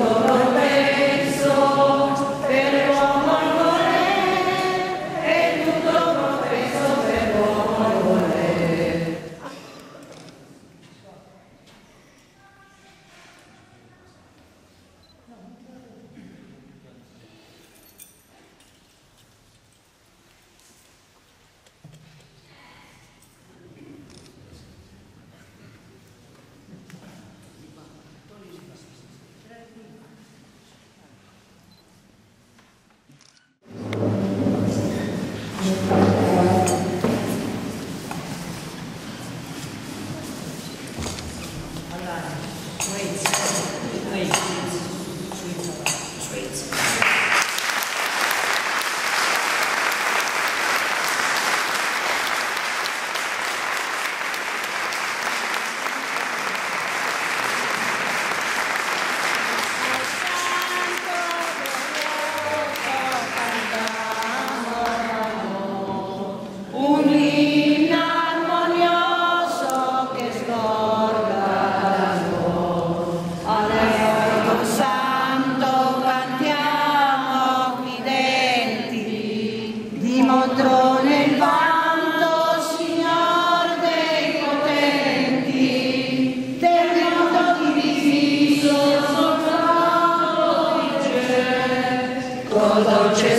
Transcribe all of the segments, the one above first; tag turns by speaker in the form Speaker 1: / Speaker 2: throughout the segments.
Speaker 1: Dolce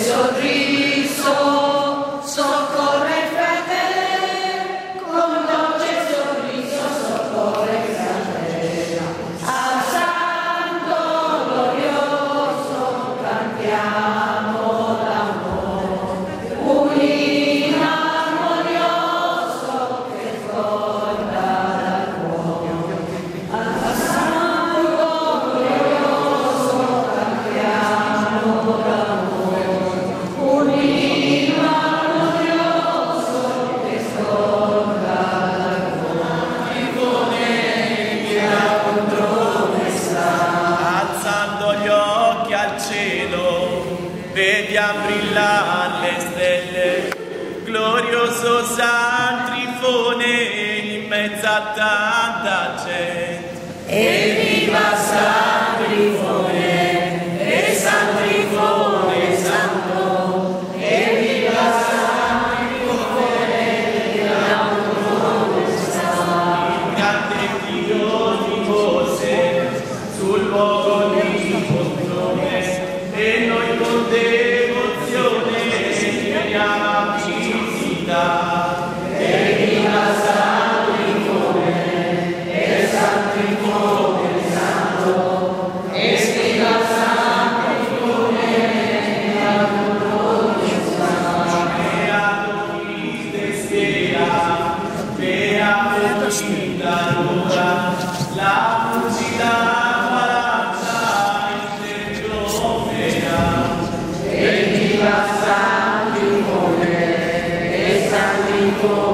Speaker 1: sorriso soccorre il fratello, con dolce sorriso soccorre il fratello. Al santo glorioso cantiamo l'amore, un inno armonioso che scorda dal cuore. Al santo glorioso cantiamo l'amore.
Speaker 2: Vediam brillare le stelle, glorioso San Trifone in mezzo a tanta gente.
Speaker 1: Evviva San Trifone, e San Trifone santo, evviva San Trifone, l'amore santo.
Speaker 2: Il grande Dio di Mosè sul luogo di controne, e noi con devozione veniamo a visitare.
Speaker 1: Evviva San Trifone, e San Trifone santo, evviva San Trifone, l'amore santo.
Speaker 2: Beato Cristo schiera, beato vita l'ora, la lucida
Speaker 1: Evviva San Trifone, e San Trifone.